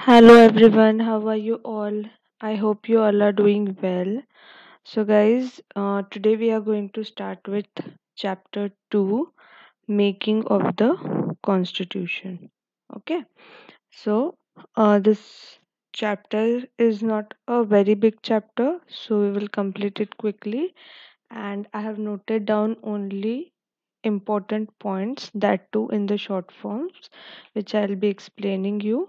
Hello everyone, how are you all? I hope you all are doing well. So, guys, today we are going to start with chapter 2, Making of the Constitution. Okay, so this chapter is not a very big chapter, so we will complete it quickly. And I have noted down only important points, that too in the short forms, which I'll be explaining you,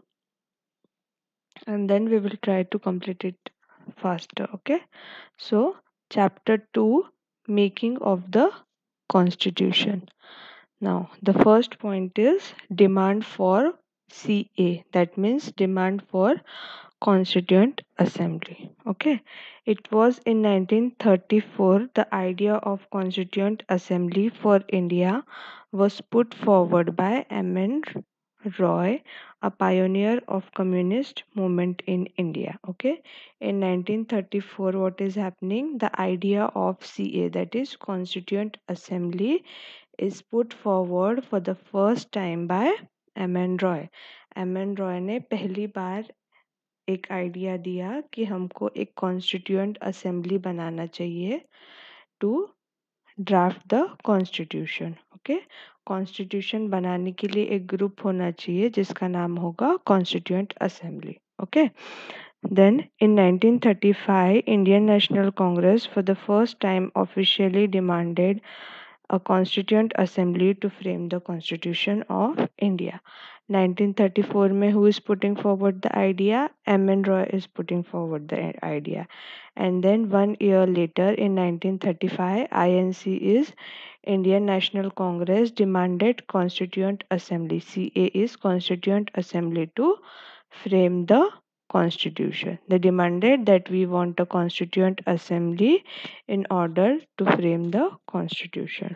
and then we will try to complete it faster. Okay, so chapter 2, Making of the Constitution. Now the first point is demand for CA, that means demand for Constituent Assembly. Okay, it was in 1934 the idea of Constituent Assembly for India was put forward by M.N. Roy, a pioneer of communist movement in India. Okay, in 1934, what is happening? The idea of CA, that is Constituent Assembly, is put forward for the first time by M.N. Roy. M.N. Roy ने पहली बार एक idea दिया कि हमको एक constituent assembly बनाना चाहिए to draft the constitution. Okay, constitution बनाने के लिए एक ग्रुप होना चाहिए जिसका नाम होगा constituent assembly. Okay, then in 1935 Indian National Congress for the first time officially demanded a constituent assembly to frame the constitution of India. 1934 में who is putting forward the idea? M.N. Roy is putting forward the idea. And then 1 year later in 1935 INC is Indian National Congress demanded Constituent Assembly. CA is Constituent Assembly to frame the constitution. They demanded that we want a constituent assembly in order to frame the constitution.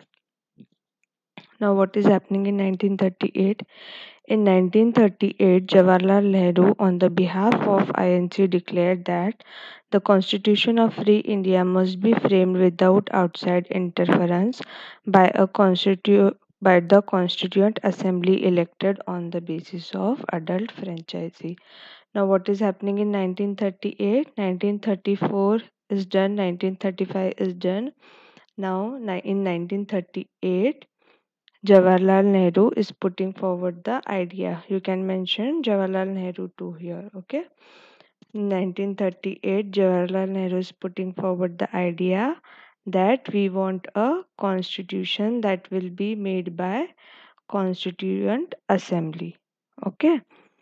Now, what is happening in 1938? In 1938, Jawaharlal Nehru, on the behalf of INC, declared that the Constitution of Free India must be framed without outside interference by by the Constituent Assembly elected on the basis of adult franchisee. Now, what is happening in 1938? 1934 is done, 1935 is done. Now, in 1938, Jawaharlal Nehru is putting forward the idea. You can mention Jawaharlal Nehru too here. Okay. In 1938, Jawaharlal Nehru is putting forward the idea that we want a constitution that will be made by Constituent Assembly. Okay.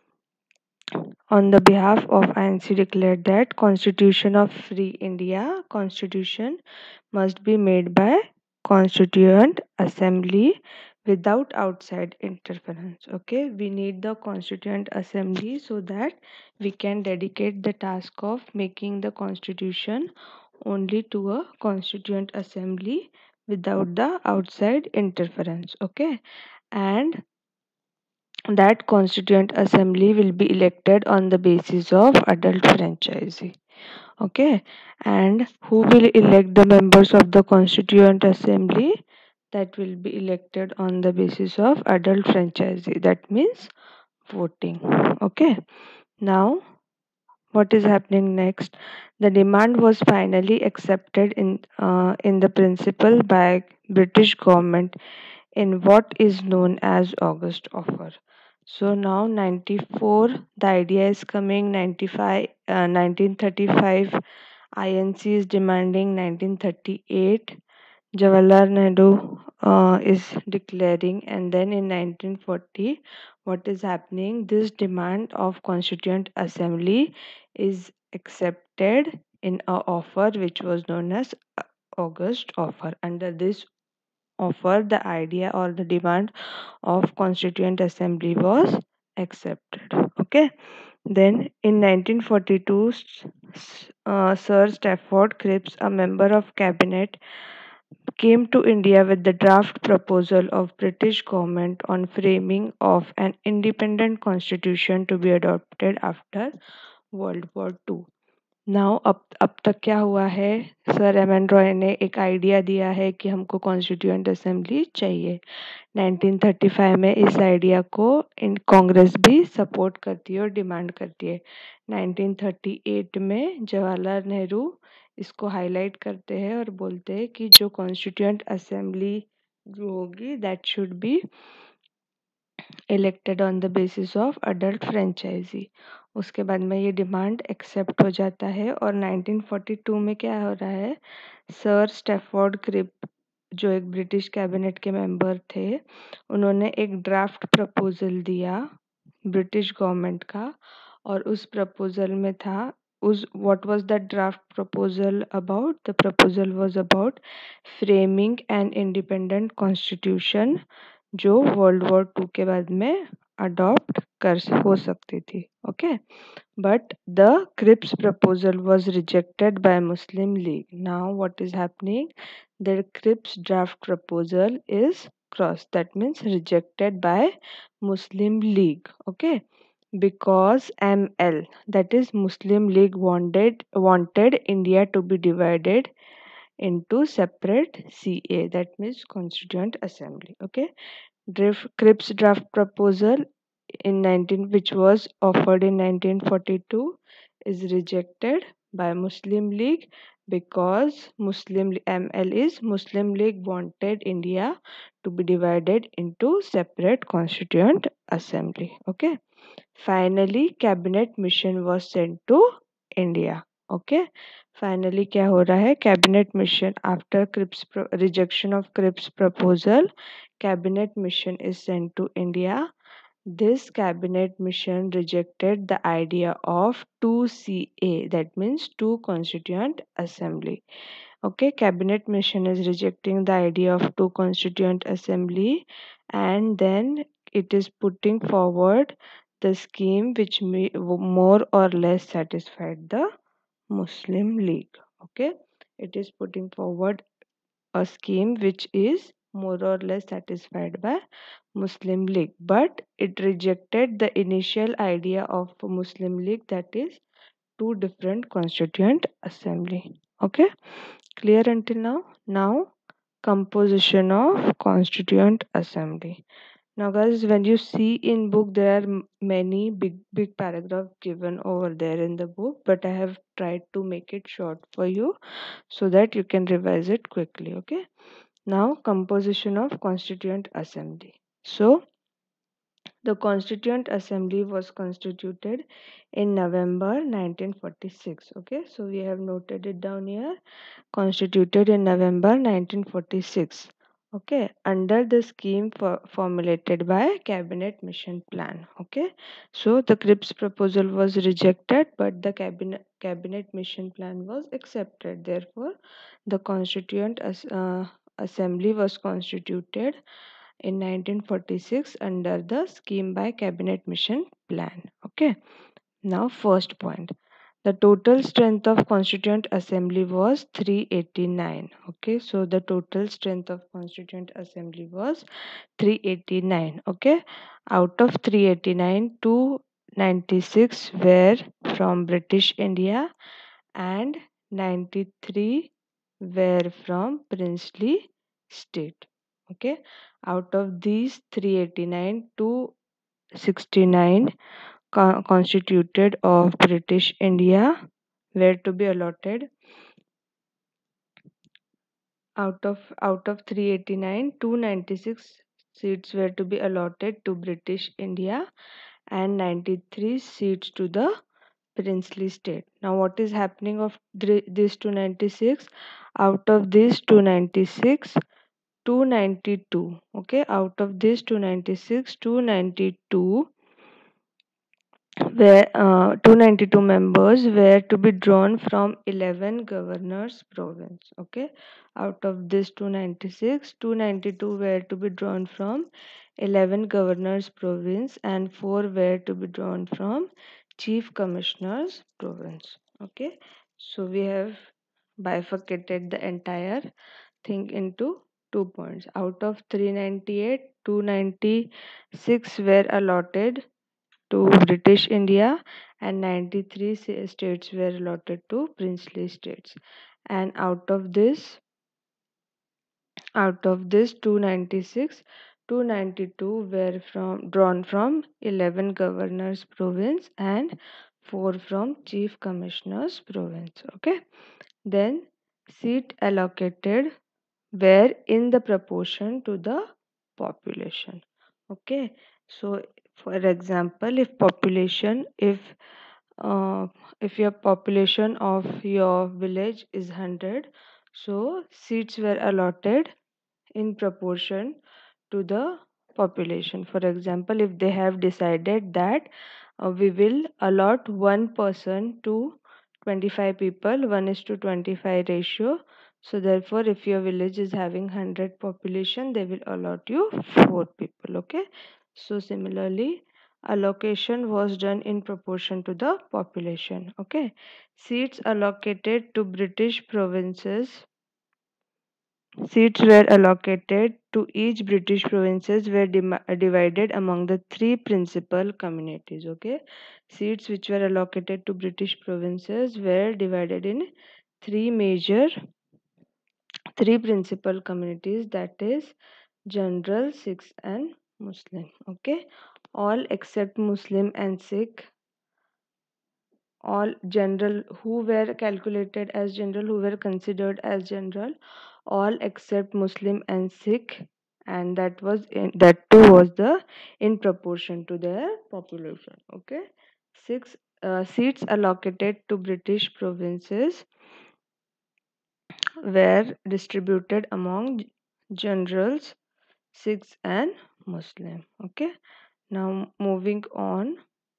On the behalf of INC declared that Constitution of Free India Constitution must be made by Constituent Assembly without outside interference. Okay, we need the Constituent Assembly so that we can dedicate the task of making the Constitution only to a Constituent Assembly without the outside interference. Okay, and that Constituent Assembly will be elected on the basis of adult franchisee. Okay, and who will elect the members of the Constituent Assembly? That will be elected on the basis of adult franchisee. That means voting. Okay, now what is happening next? The demand was finally accepted in the principle by British government in what is known as August offer. So now 94, the idea is coming. 95, 1935, INC is demanding. 1938, Jawaharlal Nehru is declaring, and then in 1940, what is happening? This demand of Constituent Assembly is accepted in a offer which was known as August offer. Under this offer, the idea or the demand of Constituent Assembly was accepted. Okay. Then in 1942, Sir Stafford Cripps, a member of cabinet, came to India with the draft proposal of British government on framing of an independent constitution to be adopted after World War II. Now अब तक क्या हुआ है, sir M N Roy ने एक idea दिया है कि हमको कॉन्स्टिट्यूएंट असेंबली चाहिए। 1935 में इस आइडिया को इन कांग्रेस भी सपोर्ट करती है और डिमांड करती है। 1938 में जवाहरलाल नेहरू इसको हाईलाइट करते हैं और बोलते हैं कि जो कॉन्स्टिट्यूएंट असेंबली जो होगी that should be elected on the basis of adult franchise. उसके बाद में ये डिमांड एक्सेप्ट हो जाता है और 1942 में क्या हो रहा है, सर स्टैफोर्ड क्रिप जो एक ब्रिटिश कैबिनेट के मेंबर थे, उन्होंने एक ड्राफ्ट प्रपोजल दिया ब्रिटिश गवर्नमेंट का। और उस प्रपोजल में था, उस what was the draft proposal about, the proposal was about framing an independent constitution जो वर्ल्ड वॉर टू के बाद में अडॉप्ट कर हो सकती थी। Okay, but the Cripps proposal was rejected by Muslim League. Now what is happening? The Cripps draft proposal is crossed. That means rejected by Muslim League. Okay, because ML, that is Muslim League, wanted India to be divided into separate CA. That means Constituent Assembly. Okay, Cripps draft proposal in 19 which was offered in 1942 is rejected by Muslim League because ML is Muslim League wanted India to be divided into separate constituent assembly. Okay, finally cabinet mission was sent to India. Okay, finally क्या हो रहा है, cabinet mission after rejection of Cripps proposal, cabinet mission is sent to India. This cabinet mission rejected the idea of 2CA, that means two constituent assembly. Okay, cabinet mission is rejecting the idea of two constituent assembly, and then it is putting forward the scheme which more or less satisfied the Muslim League. Okay, it is putting forward a scheme which is more or less satisfied by Muslim League, but it rejected the initial idea of Muslim League, that is two different constituent assembly. Okay, clear until now? Now composition of constituent assembly. Now guys, when you see in book there are many big paragraph given over there in the book, but I have tried to make it short for you so that you can revise it quickly. Okay, now composition of constituent assembly. So the Constituent Assembly was constituted in November 1946. Okay, so we have noted it down here. Constituted in November 1946. Okay, under the scheme formulated by Cabinet Mission Plan. Okay, so the Cripps proposal was rejected, but the Cabinet Mission Plan was accepted. Therefore, the Assembly was constituted in 1946 under the scheme by Cabinet Mission Plan. Okay, now first point. The total strength of Constituent Assembly was 389. Okay, so the total strength of Constituent Assembly was 389. Okay, out of 389, 296 were from British India and 93 were from princely state. Okay, out of these 389, 269 constituted of British India were to be allotted. Out of 389, 296 seats were to be allotted to British India and 93 seats to the princely state. Now what is happening of this 296? Out of this 296, 292. Okay, out of this 296, 292 where 292 members were to be drawn from 11 governors province. Okay, out of this 296, 292 were to be drawn from 11 governors province and 4 were to be drawn from chief commissioners province. Okay, so we have bifurcated the entire thing into 2 points. Out of 398, 296 were allotted to British India and 93 states were allotted to princely states. And out of this 296, 292 were drawn from 11 governors province and 4 from chief commissioners province. Okay, then seat allocated were in the proportion to the population. Okay, so for example, uh, if your population of your village is 100, so seats were allotted in proportion to the population. For example, if they have decided that we will allot one person to 25 people, 1 is to 25 ratio. So therefore, if your village is having 100 population, they will allot you 4 people. Okay. So similarly, allocation was done in proportion to the population. Okay. Seats allocated to British provinces Seats were allocated to each British provinces were divided among the three principal communities. Okay, seats which were allocated to British provinces were divided in three major, three principal communities. That is General, Sikhs, and Muslim. Okay, all except Muslim and Sikh, all general who were calculated as general, who were considered as general, all except Muslim and Sikh, and that too was the in proportion to their population. Okay, six seats allocated to British provinces were distributed among generals, Sikhs, and Muslim. Okay, now moving on.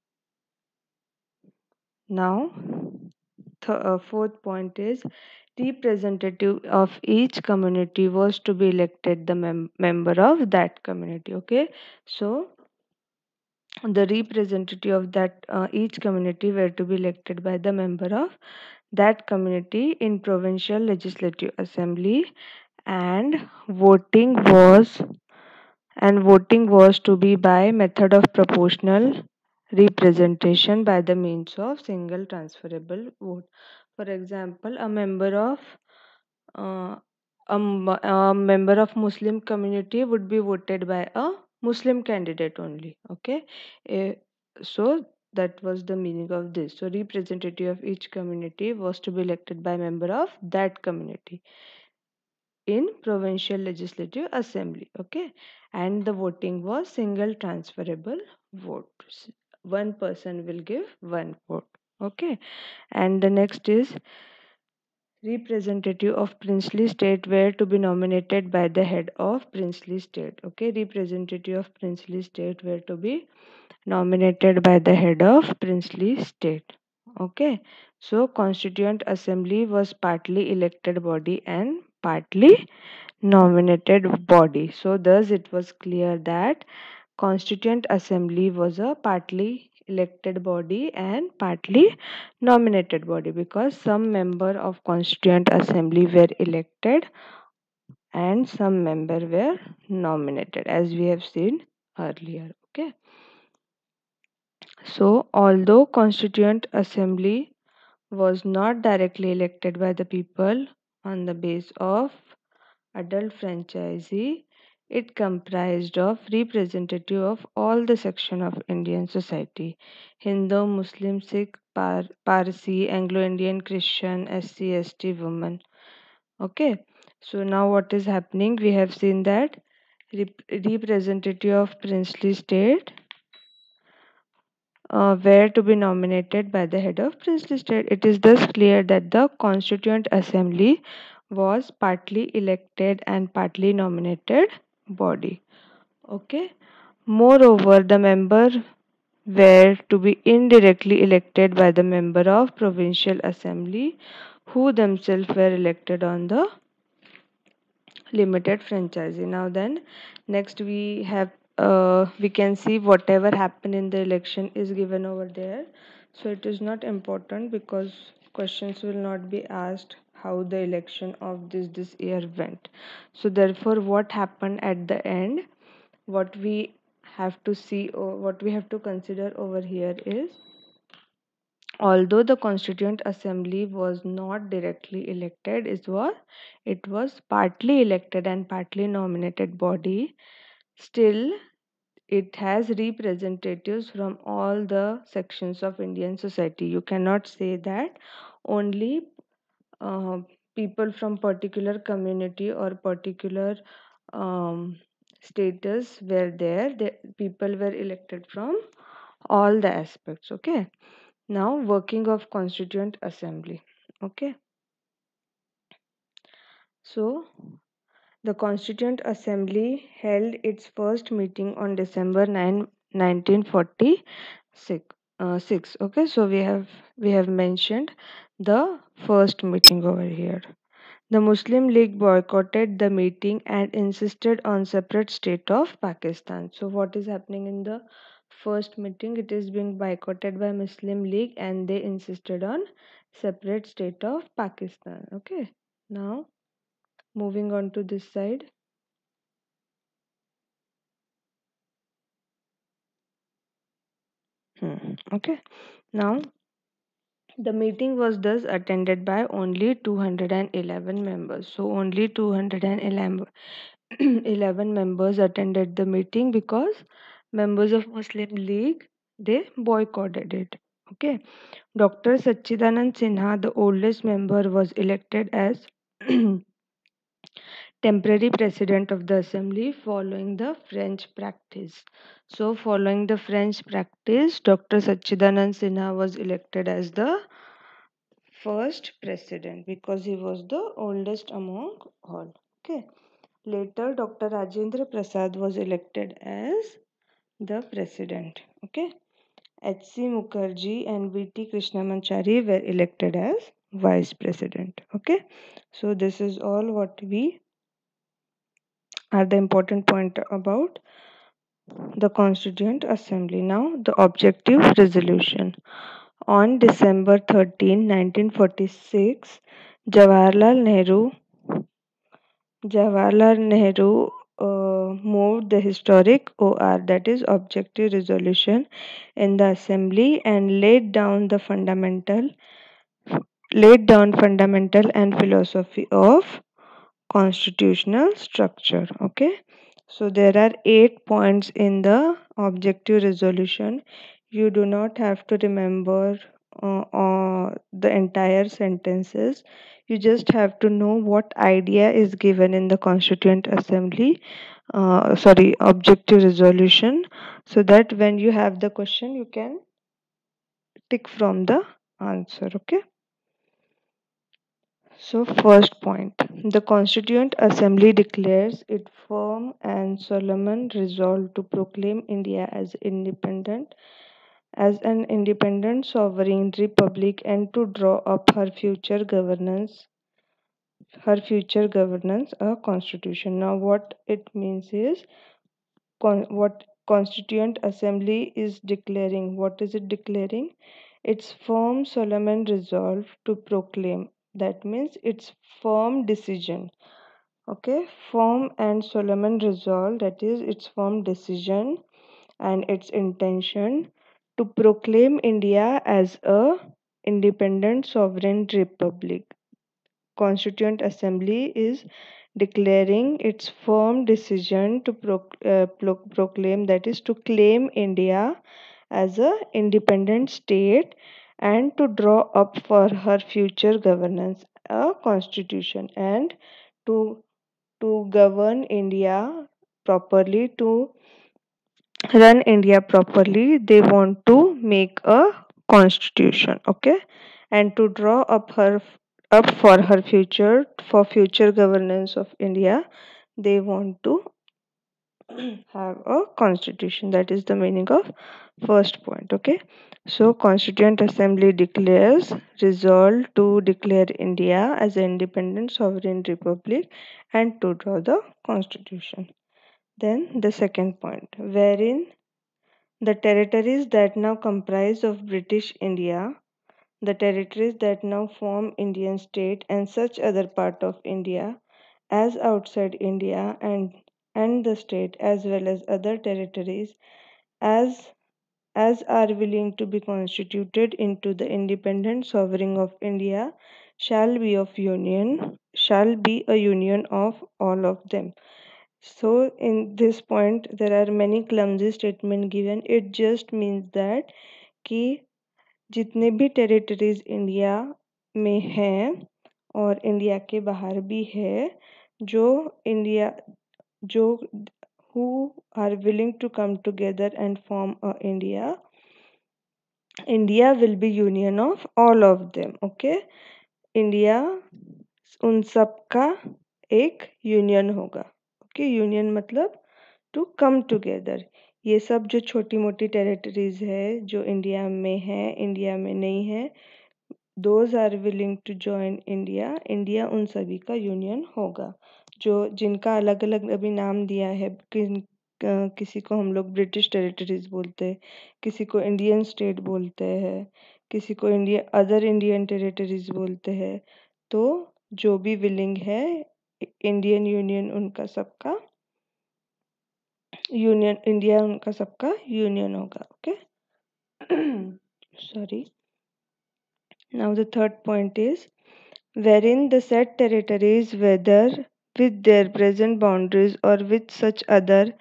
Now fourth point is representative of each community was to be elected the member of that community. Okay, so the representative of that each community were to be elected by the member of that community in provincial legislative assembly, and voting was voting was to be by method of proportional representation by the means of single transferable vote. For example, uh, a member of Muslim community would be voted by a Muslim candidate only. Okay, Eh, so that was the meaning of this. So representative of each community was to be elected by member of that community in provincial legislative assembly. Okay, and the voting was single transferable vote. One person will give one vote. Okay, and the next is representative of princely state were to be nominated by the head of princely state. Okay, representative of princely state were to be nominated by the head of princely state. Okay, so constituent assembly was partly elected body and partly nominated body. So thus it was clear that Constituent Assembly was a partly elected body and partly nominated body, because some member of Constituent Assembly were elected and some member were nominated, as we have seen earlier. Okay. So although Constituent Assembly was not directly elected by the people on the base of adult franchisee, it comprised of representative of all the section of Indian society: Hindu, Muslim, Sikh, Parsi, Anglo-Indian, Christian, SC, ST, women. Okay, so now what is happening? We have seen that representative of princely state were to be nominated by the head of princely state. It is thus clear that the Constituent Assembly was partly elected and partly nominated body. Okay. Moreover, the member were to be indirectly elected by the member of provincial assembly, who themselves were elected on the limited franchisee. Now then, next we can see whatever happened in the election is given over there. So it is not important, because questions will not be asked how the election of this year went. So therefore, what happened at the end, what we have to see, or what we have to consider over here is Although the Constituent Assembly was not directly elected, it was partly elected and partly nominated body. Still, it has representatives from all the sections of Indian society. You cannot say that only uh, people from particular community or particular um, status were there. The people were elected from all the aspects. Okay. Now, working of Constituent Assembly. Okay. So, the Constituent Assembly held its first meeting on December 9, 1946. Six. Okay, so we have mentioned the first meeting over here. The Muslim League boycotted the meeting and insisted on separate state of Pakistan. So what is happening in the first meeting? It is being boycotted by Muslim League and they insisted on separate state of Pakistan. Okay. Now moving on to this side. Okay. Now the meeting was thus attended by only 211 members. So only 211 11 members attended the meeting because members of Muslim League they boycotted it. Okay. Dr. Sachidanand Sinha, the oldest member, was elected as temporary president of the assembly following the French practice. So, following the French practice, Dr. Sachidanand Sinha was elected as the first president because he was the oldest among all. Okay. Later, Dr. Rajendra Prasad was elected as the president. Okay. H.C. Mukherjee and V.T. Krishnamachari were elected as vice president. Okay. So, this is all what we are the important point about the Constituent Assembly. Now, the objective resolution. On December 13, 1946, Jawaharlal Nehru Jawaharlal Nehru moved the historic OR, that is Objective Resolution, in the Assembly and laid down fundamental and philosophy of constitutional structure. Okay, so there are 8 points in the Objective Resolution. You do not have to remember the entire sentences. You just have to know what idea is given in the Constituent Assembly, sorry, Objective Resolution, so that when you have the question, you can tick from the answer. Okay. So, first point, the Constituent Assembly declares it firm and solemn resolve to proclaim India as an independent sovereign republic and to draw up her future governance a constitution. Now, what it means is what Constituent Assembly is declaring. What is it declaring? Its firm, solemn resolve to proclaim. That means its firm decision. Okay, firm and solemn resolve, that is its firm decision and its intention to proclaim India as a independent sovereign republic. Constituent Assembly is declaring its firm decision to proclaim, that is to claim India as a independent state and to draw up for her future governance a constitution and to govern India properly, to run India properly, they want to make a constitution, okay, and to draw up for her future governance of India, they want to have a constitution. That is the meaning of first point. Okay, so Constituent Assembly declares resolve to declare India as an independent sovereign republic and to draw the constitution. Then the second point, wherein the territories that now comprise of British India, the territories that now form Indian state and such other part of India as outside India and the state as well as other territories as as are willing to be constituted into the independent sovereign of India shall be a union of all of them. So in this point there are many clumsy statements given. It just means that कि जितने भी territories India में हैं और India के बाहर भी है, जो इंडिया जो who are willing to come together and form a India will be union of all of them. Okay, India उन सब का एक यूनियन होगा. ओके, यूनियन मतलब टू कम टुगेदर. ये सब जो छोटी मोटी टेरिटरीज है जो इंडिया में है, इंडिया में नहीं है, those are willing to join India. India उन सभी का यूनियन होगा. जो जिनका अलग अलग अभी नाम दिया है, किसी को हम लोग ब्रिटिश टेरिटरीज बोलते हैं, किसी को इंडियन स्टेट बोलते हैं, किसी को अदर इंडियन टेरिटरीज बोलते हैं. तो जो भी विलिंग है, इंडियन यूनियन उनका सबका यूनियन, इंडिया उनका सबका यूनियन होगा. Okay, sorry. Now the third point is wherein the said territories, whether with their present boundaries or with such other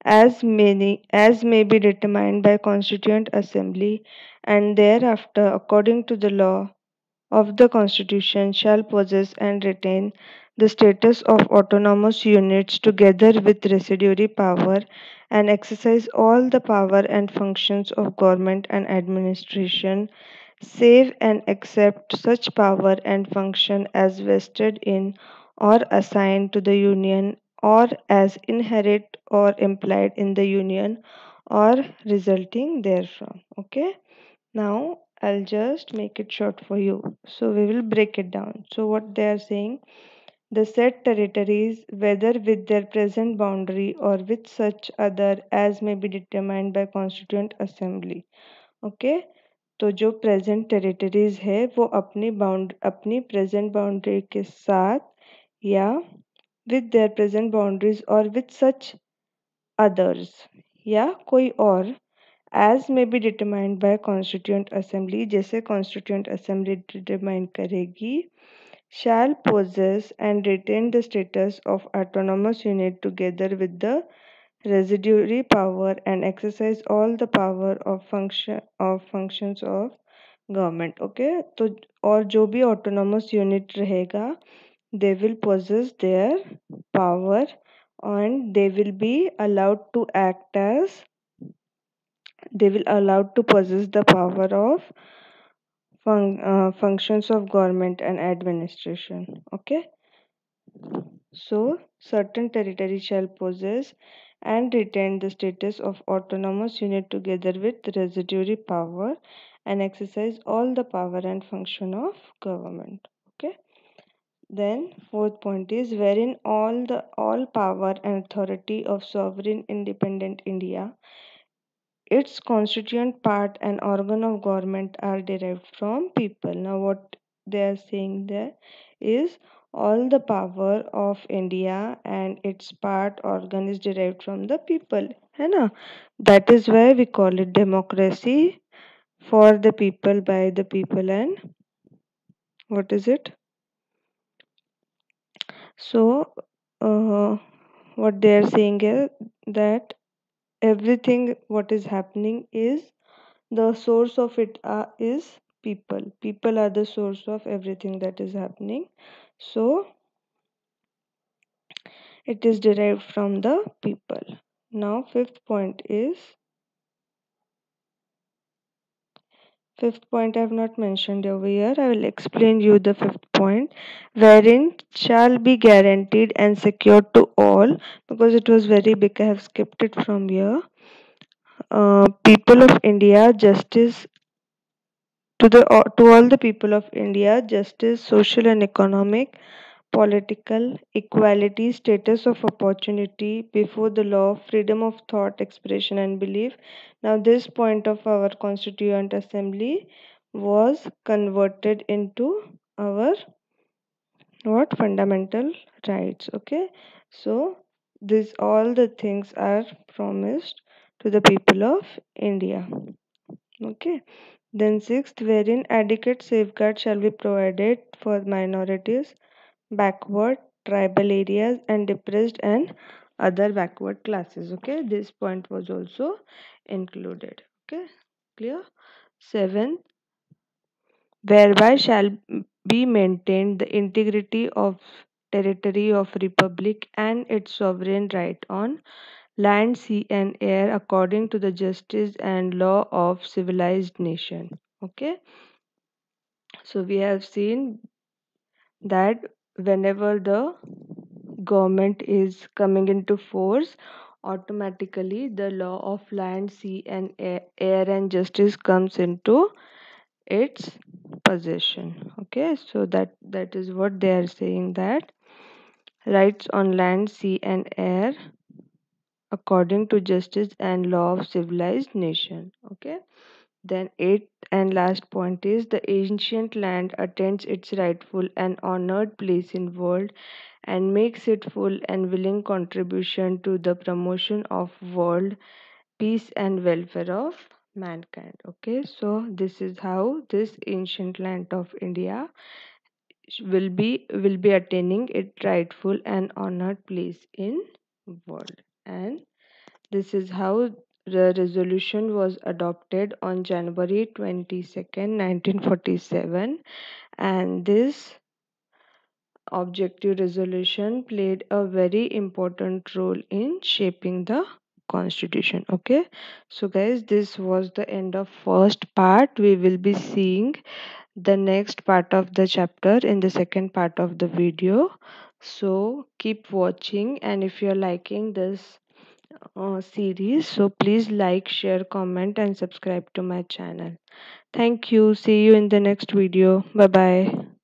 as may be determined by Constituent Assembly, and thereafter according to the law of the Constitution, shall possess and retain the status of autonomous units together with residuary power, and exercise all the power and functions of government and administration, save and except such power and function as vested in or assigned to the Union, or as inherent or implied in the Union, or resulting therefrom. Okay, now I'll just make it short for you. So we will break it down. So what they are saying, the said territories, whether with their present boundary or with such other as may be determined by Constituent Assembly. Okay, तो जो present territories है वो अपनी present boundary के साथ या with their present boundaries और with such others या कोई और as may be determined by constituent assembly, जैसे कॉन्स्टिट्यूएंट असेंबली डिटरमाइन करेगी, shall possess and retain the status of autonomous unit together with the residuary power and exercise all the power of functions of government. Okay, तो और जो भी autonomous unit रहेगा, they will possess their power and they will be allowed to act as they will allowed to possess the power of functions of government and administration. Okay, so certain territory shall possess and retain the status of autonomous unit together with residuary power and exercise all the power and function of government. Okay, then fourth point is wherein all power and authority of sovereign independent India, its constituent part and organ of government are derived from people. Now what they are saying there is all the power of India and its part organ is derived from the people, है ना? That is why we call it democracy, for the people, by the people, and what is it? So what they are saying is that everything what is happening is the source of it is people are the source of everything that is happening. So it is derived from the people. Now fifth point I have not mentioned over here. I will explain you the fifth point, wherein shall be guaranteed and secured to all, because it was very big, I have skipped it from here. People of India, justice to all the people of India, justice, social and economic, political, equality, status of opportunity before the law, freedom of thought, expression and belief. Now this point of our Constituent Assembly was converted into our what fundamental rights. Okay, so this all the things are promised to the people of India. Okay. Then sixth, wherein adequate safeguard shall be provided for minorities, backward, tribal areas, and depressed and other backward classes. Okay, this point was also included. Okay, clear. Seventh, whereby shall be maintained the integrity of territory of republic and its sovereign right on land, sea, and air according to the justice and law of civilized nation. Okay, so we have seen that whenever the government is coming into force, automatically the law of land, sea, and air and justice comes into its possession. Okay, so that is what they are saying, that rights on land, sea, and air according to justice and law of civilized nation. Okay, then eighth and last point is the ancient land attains its rightful and honored place in world and makes it full and willing contribution to the promotion of world peace and welfare of mankind. Okay, so this is how this ancient land of India will be attaining its rightful and honored place in world. And this is how the resolution was adopted on January 22nd, 1947, and this objective resolution played a very important role in shaping the constitution. Okay, so guys, this was the end of first part. We will be seeing the next part of the chapter in the second part of the video, so keep watching. And if you're liking this series, so please like, share, comment, and subscribe to my channel. Thank you. See you in the next video. Bye bye.